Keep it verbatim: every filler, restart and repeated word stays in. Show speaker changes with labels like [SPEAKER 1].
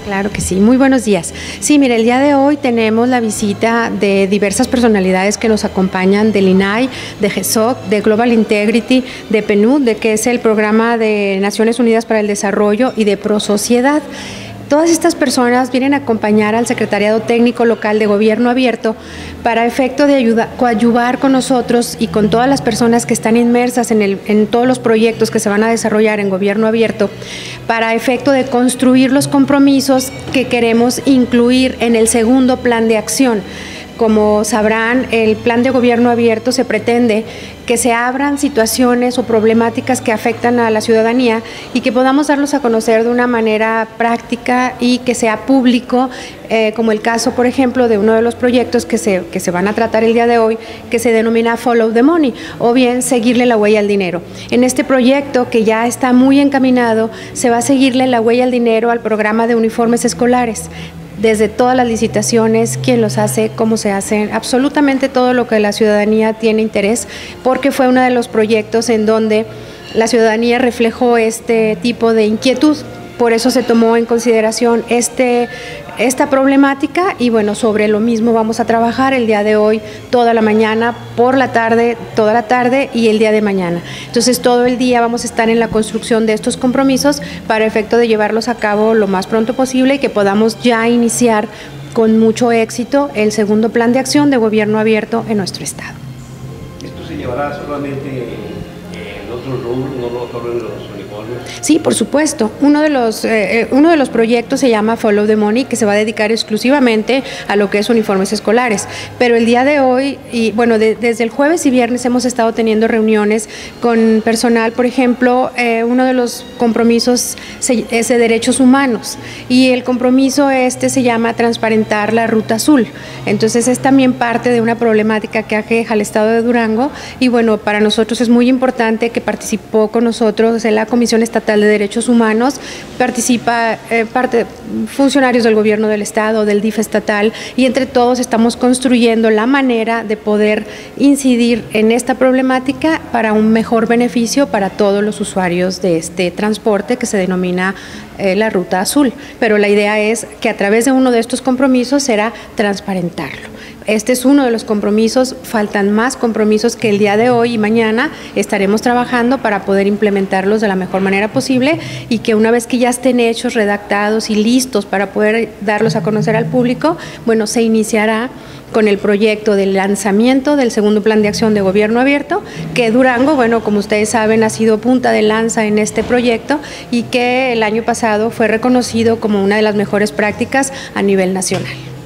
[SPEAKER 1] Claro que sí, muy buenos días. Sí, mire, el día de hoy tenemos la visita de diversas personalidades que nos acompañan del I N A I, de G E S O C, de Global Integrity, de P N U D, de que es el Programa de Naciones Unidas para el Desarrollo, y de ProSociedad. Todas estas personas vienen a acompañar al Secretariado Técnico Local de Gobierno Abierto para efecto de ayuda, coadyuvar con nosotros y con todas las personas que están inmersas en, el, en todos los proyectos que se van a desarrollar en Gobierno Abierto, para efecto de construir los compromisos que queremos incluir en el segundo plan de acción. Como sabrán, el plan de gobierno abierto se pretende que se abran situaciones o problemáticas que afectan a la ciudadanía y que podamos darlos a conocer de una manera práctica y que sea público, eh, como el caso, por ejemplo, de uno de los proyectos que se, que se van a tratar el día de hoy, que se denomina Follow the Money, o bien seguirle la huella al dinero. En este proyecto, que ya está muy encaminado, se va a seguirle la huella al dinero al programa de uniformes escolares. Desde todas las licitaciones, quién los hace, cómo se hacen, absolutamente todo lo que la ciudadanía tiene interés, porque fue uno de los proyectos en donde la ciudadanía reflejó este tipo de inquietud. Por eso se tomó en consideración este, esta problemática y bueno, sobre lo mismo vamos a trabajar el día de hoy, toda la mañana, por la tarde, toda la tarde y el día de mañana. Entonces todo el día vamos a estar en la construcción de estos compromisos para efecto de llevarlos a cabo lo más pronto posible y que podamos ya iniciar con mucho éxito el segundo plan de acción de gobierno abierto en nuestro estado.
[SPEAKER 2] ¿Esto se llevará solamente en otros rubros, no solo en los uniformes?
[SPEAKER 1] Sí, por supuesto. Uno de los eh, uno de los proyectos se llama Follow the Money, que se va a dedicar exclusivamente a lo que es uniformes escolares. Pero el día de hoy, y bueno, de, desde el jueves y viernes hemos estado teniendo reuniones con personal, por ejemplo, eh, uno de los compromisos se, es de derechos humanos y el compromiso este se llama transparentar la ruta azul. Entonces es también parte de una problemática que aqueja al estado de Durango y bueno, para nosotros es muy importante que participó con nosotros en la Comisión Estatal de Derechos Humanos, participa eh, parte, funcionarios del gobierno del estado, del D I F estatal, y entre todos estamos construyendo la manera de poder incidir en esta problemática para un mejor beneficio para todos los usuarios de este transporte que se denomina eh, la ruta azul. Pero la idea es que a través de uno de estos compromisos será transparentarlo. Este es uno de los compromisos, faltan más compromisos que el día de hoy y mañana estaremos trabajando para poder implementarlos de la mejor manera posible y que una vez que ya estén hechos, redactados y listos para poder darlos a conocer al público, bueno, se iniciará con el proyecto del lanzamiento del segundo plan de acción de gobierno abierto, que Durango, bueno, como ustedes saben, ha sido punta de lanza en este proyecto y que el año pasado fue reconocido como una de las mejores prácticas a nivel nacional.